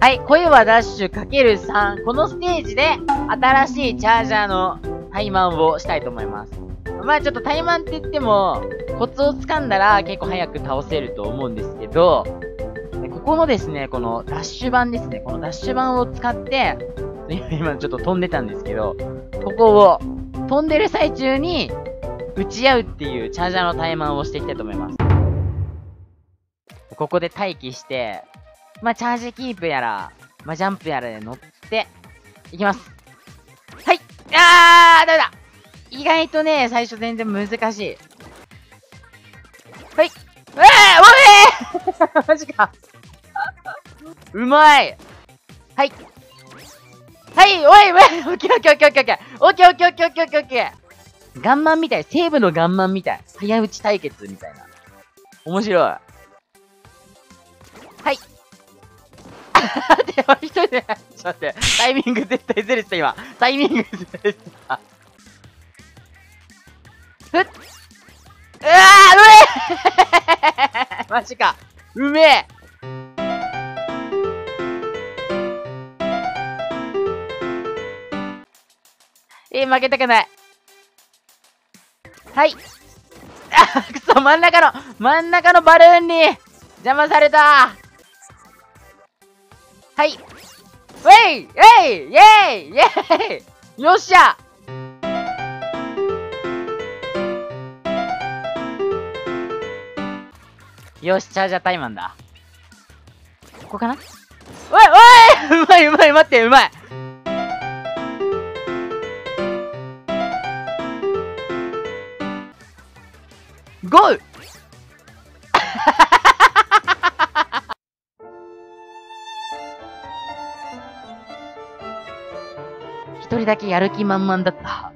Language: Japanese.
はい、声はダッシュ ×3。このステージで、新しいチャージャーの怠慢をしたいと思います。まあちょっと怠慢って言っても、コツを掴んだら結構早く倒せると思うんですけど、ここのですね、このダッシュ板ですね。このダッシュ板を使って、今ちょっと飛んでたんですけど、ここを飛んでる最中に打ち合うっていうチャージャーの怠慢をしていきたいと思います。ここで待機して、まあチャージキープやら、まあジャンプやらで乗って、いきます。はい。ダメだ。意外とね、最初全然難しい。はい。おいマジか。うまい。はい。はい、おい、オッケーオッケーオッケーオッケーオッケーオッケーオッケーオッケーオッケーオッケー。ガンマンみたい。西部のガンマンみたい。早打ち対決みたいな。面白い。はい。一人で、ちょっと待って。タイミング絶対ずれてた、今。タイミングずれてた。ふっ。うわー、マジか。うめえ。負けたくない。はい。くそ、真ん中のバルーンに邪魔された。はい。ウェイイェイイェイイェイよっしゃ。よし、チャージャータイマンだ。ここかな。おいおいうまい待って、うまい。ゴー一人だけやる気満々だった。